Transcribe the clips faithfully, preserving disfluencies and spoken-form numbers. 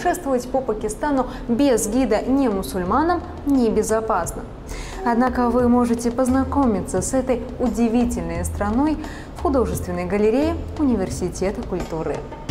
путешествовать по Пакистану без гида не мусульманам небезопасно. Однако вы можете познакомиться с этой удивительной страной в художественной галерее Университета культуры.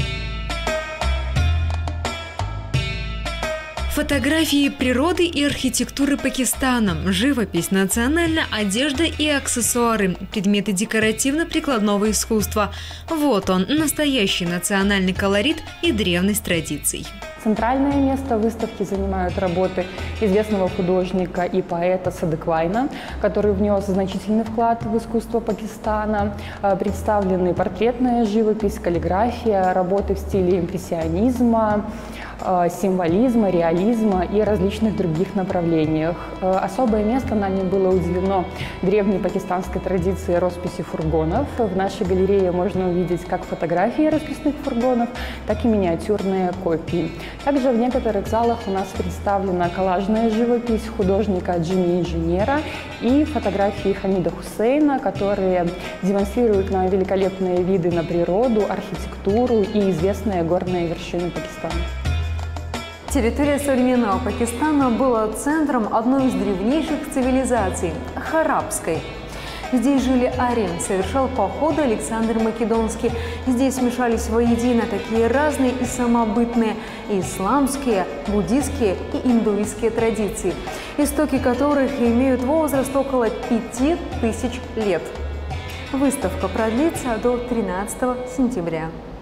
Фотографии природы и архитектуры Пакистана, живопись, национальная одежда и аксессуары, предметы декоративно-прикладного искусства. Вот он, настоящий национальный колорит и древность традиций. Центральное место выставки занимают работы известного художника и поэта Садык Вайна, который внес значительный вклад в искусство Пакистана. Представлены портретная живопись, каллиграфия, работы в стиле импрессионизма, символизма, реализма и различных других направлениях. Особое место нами было уделено древней пакистанской традиции росписи фургонов. В нашей галерее можно увидеть как фотографии расписных фургонов, так и миниатюрные копии. Также в некоторых залах у нас представлена коллажная живопись художника Джимми Инженера и фотографии Хамида Хусейна, которые демонстрируют нам великолепные виды на природу, архитектуру и известные горные вершины Пакистана. Территория современного Пакистана была центром одной из древнейших цивилизаций – Харабской. Здесь жили арии, совершал походы Александр Македонский. Здесь смешались воедино такие разные и самобытные исламские, буддийские и индуистские традиции, истоки которых имеют возраст около пяти тысяч лет. Выставка продлится до тринадцатого сентября.